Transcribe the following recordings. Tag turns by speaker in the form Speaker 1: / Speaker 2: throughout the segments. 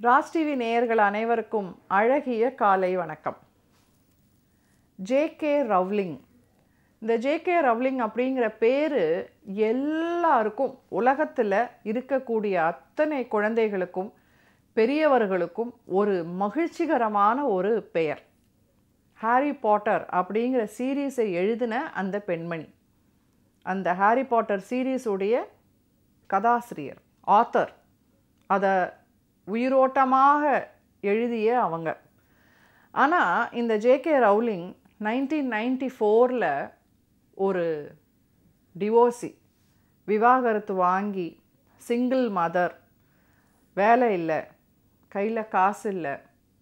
Speaker 1: Raj TV நேயர்கள் அனைவருக்கும் அழகிய காலை வணக்கம். ஜே.கே. ரவ்லிங். இந்த ஜே.கே. ரவ்லிங் அப்படிங்கிற பேர் எல்லாருக்கும் உலகத்தில் இருக்கக்கூடிய அத்தனை குழந்தைகளுக்கும் பெரியவர்களுக்கும் ஒரு மகிழ்ச்சிகரமான ஒரு பெயர். ஹாரி பாட்டர் அப்படிங்கிற சீரீஸை எழுதின அந்த பெண்மணி, அந்த ஹாரி பாட்டர் சீரீஸுடைய கதாசிரியர், ஆத்தர், அதை உயிரோட்டமாக எழுதிய அவங்க. ஆனால் இந்த ஜே.கே. ரவ்லிங் 1994 ஒரு டிவோர்ஸி, விவாகரத்து வாங்கி சிங்கிள் மதர், வேலை இல்லை, கையில் காசு இல்லை,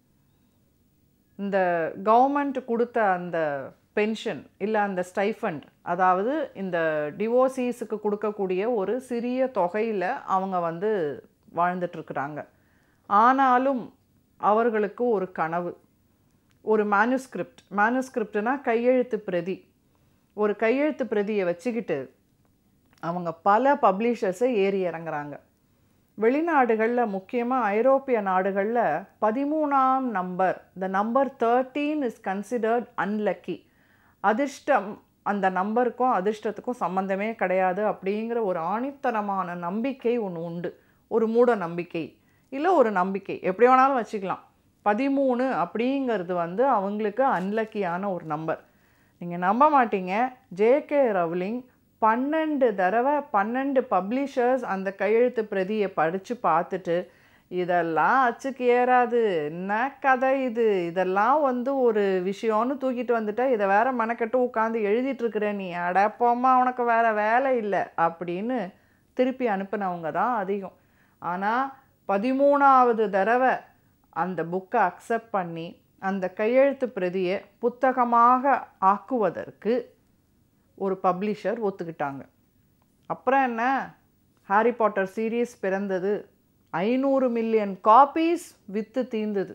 Speaker 1: இந்த கவர்மெண்ட் கொடுத்த அந்த பென்ஷன் இல்லை அந்த ஸ்டைஃபண்ட், அதாவது இந்த டிவோர்ஸீஸுக்கு கொடுக்கக்கூடிய ஒரு சிறிய தொகையில் அவங்க வாழ்ந்துட்டுருக்குறாங்க. ஆனாலும் அவர்களுக்கு ஒரு கனவு, ஒரு மேனுஸ்கிரிப்ட்னா கையெழுத்து பிரதி, ஒரு கையெழுத்து பிரதியை வச்சுக்கிட்டு அவங்க பல பப்ளிஷர்ஸை ஏறி இறங்குறாங்க. வெளிநாடுகளில், முக்கியமாக ஐரோப்பிய நாடுகளில் 13ஆம் number, the number 13 is considered unlucky. அதிர்ஷ்டம் அந்த நம்பருக்கும் அதிர்ஷ்டத்துக்கும் சம்மந்தமே கிடையாது அப்படிங்கிற ஒரு ஆணித்தனமான நம்பிக்கை ஒன்று உண்டு. ஒரு மூட நம்பிக்கை இல்லை ஒரு நம்பிக்கை, எப்படி வேணாலும் வச்சுக்கலாம். 13 அப்படிங்கிறது அவங்களுக்கு அன்லக்கியான ஒரு நம்பர். நீங்கள் நம்ப மாட்டீங்க, ஜே.கே. ரவ்லிங் 12 தடவை 12 பப்ளிஷர்ஸ் அந்த கையெழுத்து பிரதியை படித்து பார்த்துட்டு, இதெல்லாம் அச்சுக்கு ஏறாது, என்ன கதை இது, இதெல்லாம் ஒரு விஷயம்னு தூக்கிட்டு வந்துட்டா இதை வேற மெனக்கெட்டு உட்காந்து எழுதிட்டுருக்குற நீ, அடப்போம்மா உனக்கு வேறு வேலை இல்லை அப்படின்னு திருப்பி அனுப்பினவங்க தான் அதிகம். ஆனால் 13ஆவது தடவை அந்த புக்கை அக்செப்ட் பண்ணி அந்த கையெழுத்து பிரதியை புத்தகமாக ஆக்குவதற்கு ஒரு பப்ளிஷர் ஒத்துக்கிட்டாங்க. அப்புறம் என்ன, ஹாரி பாட்டர் சீரீஸ் பிறந்தது. 500 மில்லியன் காப்பீஸ் விற்று தீர்ந்தது.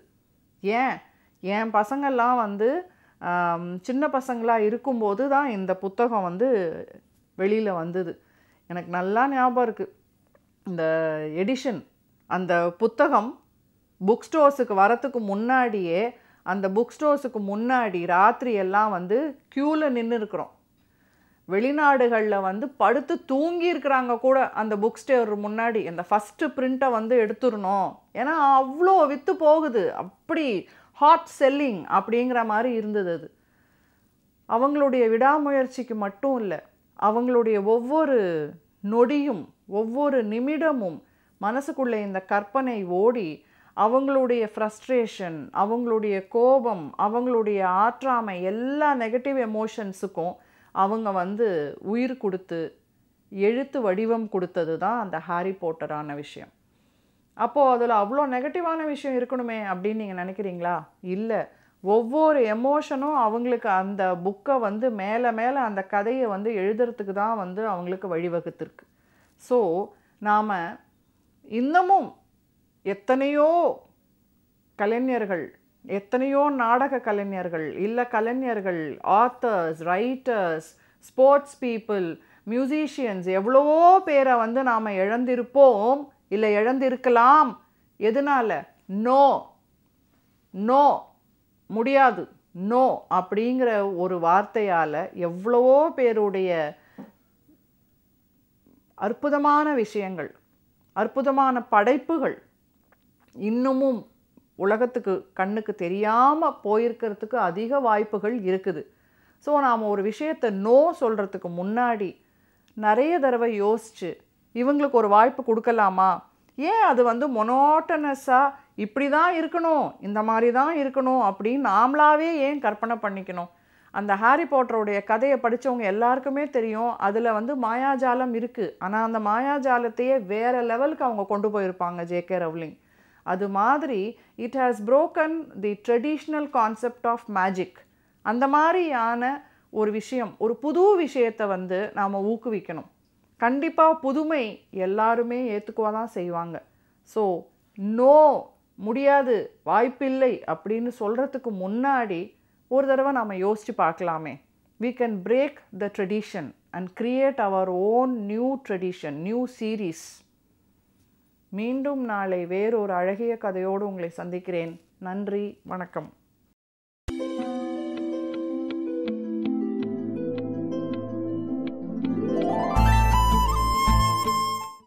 Speaker 1: என் பசங்கள்லாம் சின்ன பசங்களாக இருக்கும்போது தான் இந்த புத்தகம் வெளியில் வந்தது. எனக்கு நல்லா ஞாபகம் இருக்குது. இந்த எடிஷன், அந்த புத்தகம் புக் ஸ்டோர்ஸுக்கு வரத்துக்கு முன்னாடியே, அந்த புக் ஸ்டோர்ஸுக்கு முன்னாடி ராத்திரி எல்லாம் க்யூவில் நின்று இருக்கிறோம். வெளிநாடுகளில் படுத்து தூங்கி இருக்கிறாங்க கூட அந்த புக் ஸ்டோர் முன்னாடி. அந்த ஃபஸ்ட்டு பிரிண்ட்டை எடுத்துடணும், ஏன்னா அவ்வளோ விற்று போகுது, அப்படி ஹாட் செல்லிங் அப்படிங்கிற மாதிரி இருந்தது. அது அவங்களுடைய விடாமுயற்சிக்கு மட்டும் இல்லை, அவங்களுடைய ஒவ்வொரு நொடியும் ஒவ்வொரு நிமிடமும் மனசுக்குள்ளே இந்த கற்பனை ஓடி அவங்களுடைய ஃப்ரஸ்ட்ரேஷன், அவங்களுடைய கோபம், அவங்களுடைய ஆற்றாமை, எல்லா நெகட்டிவ் எமோஷன்ஸுக்கும் அவங்க உயிர் கொடுத்து எழுத்து வடிவம் கொடுத்தது தான் அந்த ஹாரி பாட்டரான விஷயம். அப்போது அதில் அவ்வளோ நெகட்டிவான விஷயம் இருக்கணுமே அப்படின்னு நீங்கள் நினைக்கிறீங்களா? இல்லை, ஒவ்வொரு எமோஷனும் அவங்களுக்கு அந்த புக்கை மேலே மேலே அந்த கதையை எழுதுறதுக்கு தான் அவங்களுக்கு வழிவகுத்திருக்கு. ஸோ நாம் இன்னமும் எத்தனையோ கலைஞர்கள், எத்தனையோ நாடக கலைஞர்கள், இல்லை கலைஞர்கள், authors, writers, sports people, musicians, எவ்வளவோ பேரை நாம் இழந்திருப்போம், இல்லை இழந்திருக்கலாம். எதனால்? நோ முடியாது, நோ அப்படிங்கிற ஒரு வார்த்தையால் எவ்வளவோ பேருடைய அற்புதமான விஷயங்கள், அற்புதமான படைப்புகள் இன்னமும் உலகத்துக்கு கண்ணுக்கு தெரியாமல் போயிருக்கிறதுக்கு அதிக வாய்ப்புகள் இருக்குது. ஸோ நாம் ஒரு விஷயத்தை நோ சொல்கிறதுக்கு முன்னாடி நிறைய தடவை யோசித்து இவங்களுக்கு ஒரு வாய்ப்பு கொடுக்கலாமா? ஏன் அது மொனோட்டனஸாக இப்படி தான் இருக்கணும், இந்த மாதிரி தான் இருக்கணும் அப்படின்னு நாமளாவே ஏன் கற்பனை பண்ணிக்கணும்? அந்த ஹாரி பாட்டருடைய கதையை படித்தவங்க எல்லாருக்குமே தெரியும், அதில் மாயாஜாலம் இருக்குது. ஆனால் அந்த மாயாஜாலத்தையே வேறு லெவலுக்கு அவங்க கொண்டு போயிருப்பாங்க ஜே.கே. ரவ்லிங். அது மாதிரி it has broken the traditional concept of magic. அந்த மாதிரியான ஒரு விஷயம், ஒரு புது விஷயத்தை நாம் ஊக்குவிக்கணும். கண்டிப்பாக புதுமை எல்லாருமே ஏற்றுக்குவா தான் செய்வாங்க. ஸோ நோ, முடியாது, வாய்ப்பில்லை அப்படின்னு சொல்கிறதுக்கு முன்னாடி ஒரு தடவை நாம் யோசித்து பார்க்கலாமே. We can break the tradition and create our own new tradition, new series. மீண்டும் நாளை வேறொரு அழகிய கதையோடு உங்களை சந்திக்கிறேன். நன்றி, வணக்கம்.